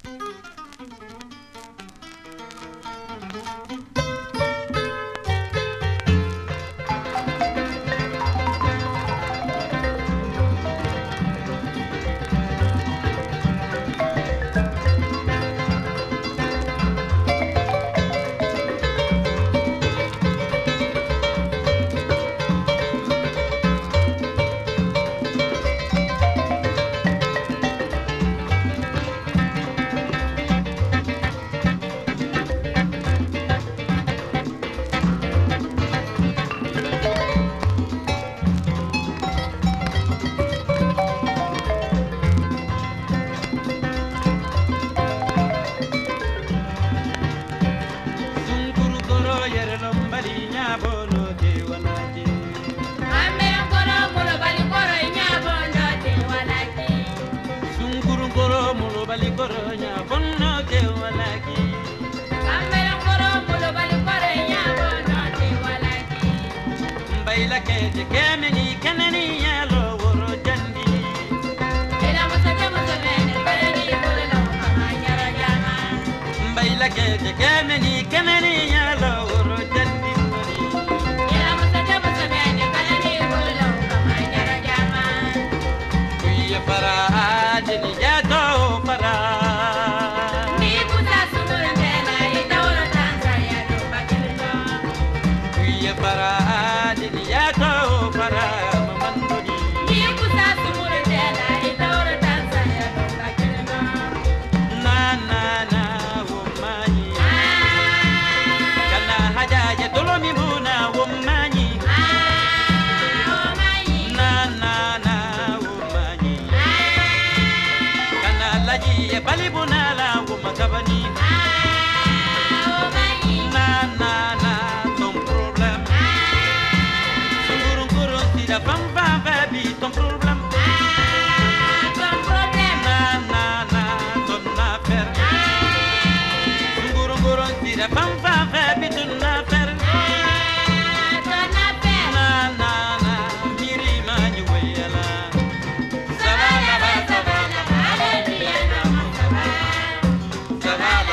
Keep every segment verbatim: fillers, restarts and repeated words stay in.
Sabah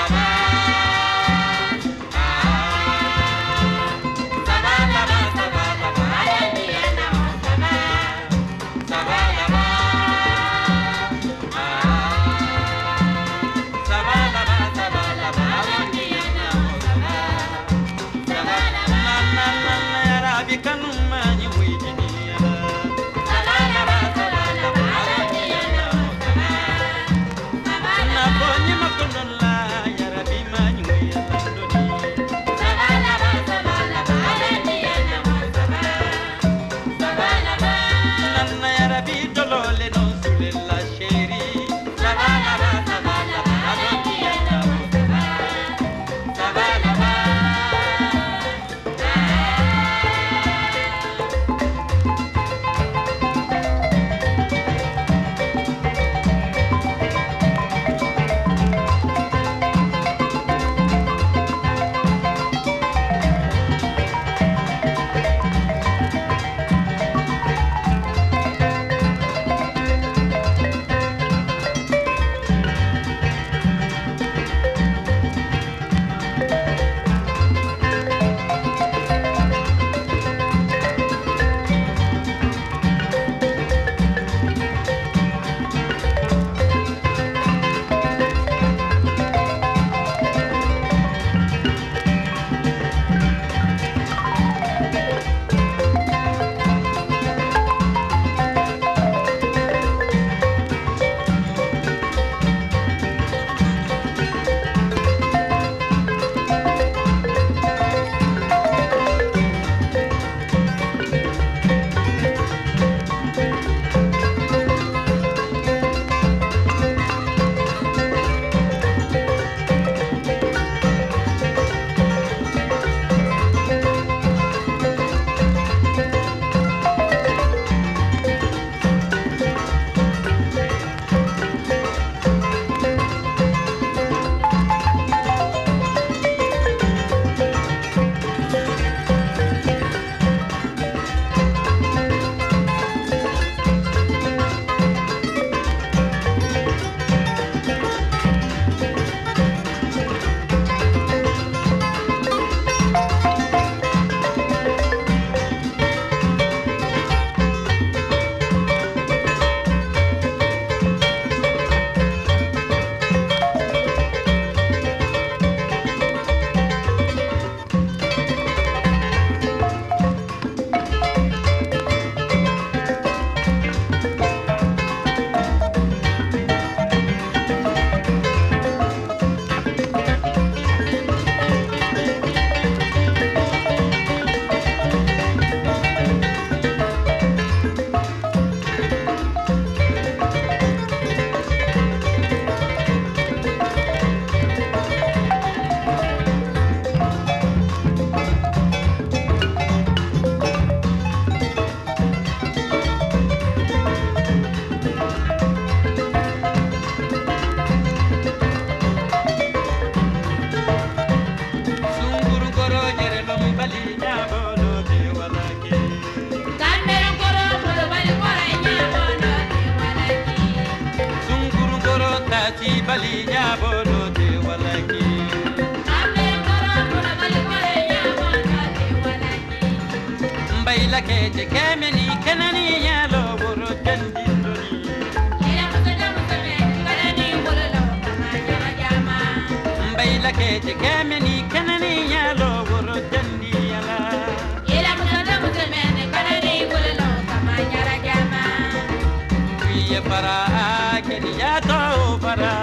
ki bali nya bodo te walaki Ame kara kura bali kare ya bodo te walaki mbayla ke je kemeni kanani ya lo boro tandindoni Ila musada musame kanani bololo kama jama jama mbayla ke je kemeni kanani ya lo boro tandiyala Ila musada musame kanani bololo kama jara jama wiye para keni ya to para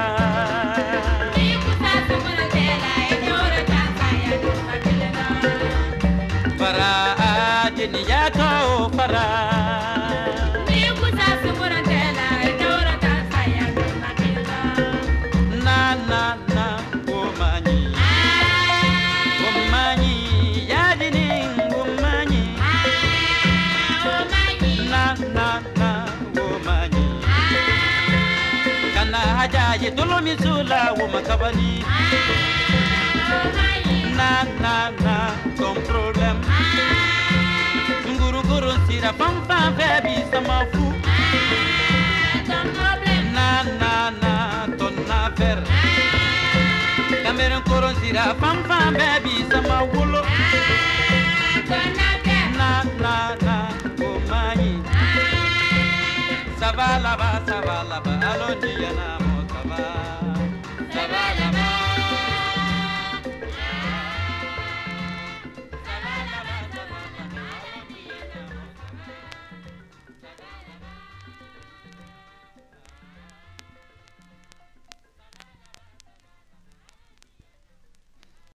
para keni ya to para na na na womanyi womanyi ya dini womanyi na na na womanyi kana haja ye tolomi sula womakabani na na na ton problem nguru guru sira pam pam baby sama fu na na na ton affaire cameron koron sira pam pam baby sama wulo na na na womanyi savala ba savala ba alo diana mo savala